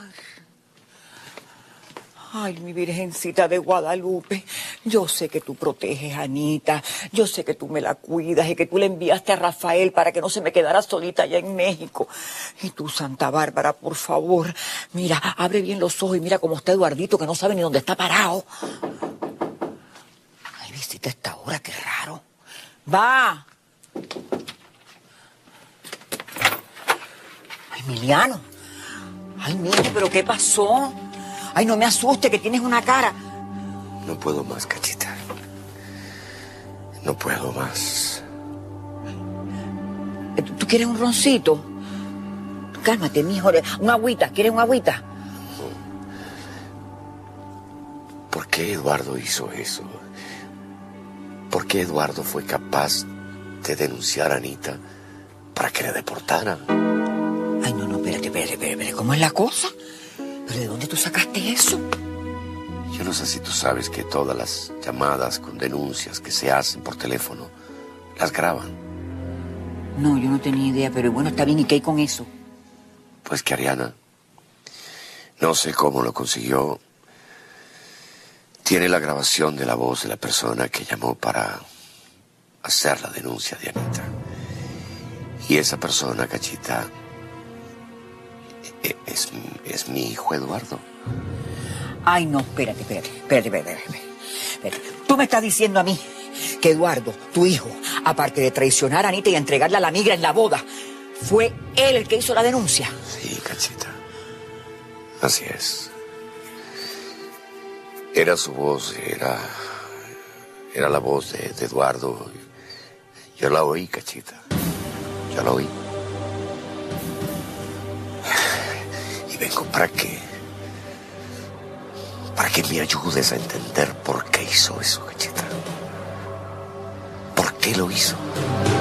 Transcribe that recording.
Ay, mi Virgencita de Guadalupe, yo sé que tú proteges a Anita, yo sé que tú me la cuidas y que tú le enviaste a Rafael para que no se me quedara solita allá en México. Y tú, Santa Bárbara, por favor, mira, abre bien los ojos y mira cómo está Eduardito, que no sabe ni dónde está parado. Ay, visita esta hora, qué raro. ¡Va! Ay, Emiliano. Ay, mijo, ¿pero qué pasó? Ay, no me asuste, que tienes una cara. No puedo más, Cachita. No puedo más. ¿Tú quieres un roncito? Cálmate, mijo. ¿Una agüita? ¿Quieres una agüita? ¿Por qué Eduardo hizo eso? ¿Por qué Eduardo fue capaz de denunciar a Anita para que la deportaran? Ay, no, espérate. ¿Cómo es la cosa? ¿Pero de dónde tú sacaste eso? Yo no sé si tú sabes que todas las llamadas con denuncias que se hacen por teléfono las graban. No, yo no tenía idea, pero bueno, está bien. ¿Y qué hay con eso? Pues que Ariana, no sé cómo lo consiguió, tiene la grabación de la voz de la persona que llamó para hacer la denuncia de Anita. Y esa persona, Cachita, es mi hijo Eduardo. Ay, no, espérate. Tú me estás diciendo a mí que Eduardo, tu hijo, aparte de traicionar a Anita y entregarle a la migra en la boda, fue él el que hizo la denuncia. Sí, Cachita. Así es. Era su voz, era la voz de Eduardo. Yo la oí, Cachita. Yo la oí. Y vengo para que me ayudes a entender por qué hizo eso, Cachita. ¿Por qué lo hizo?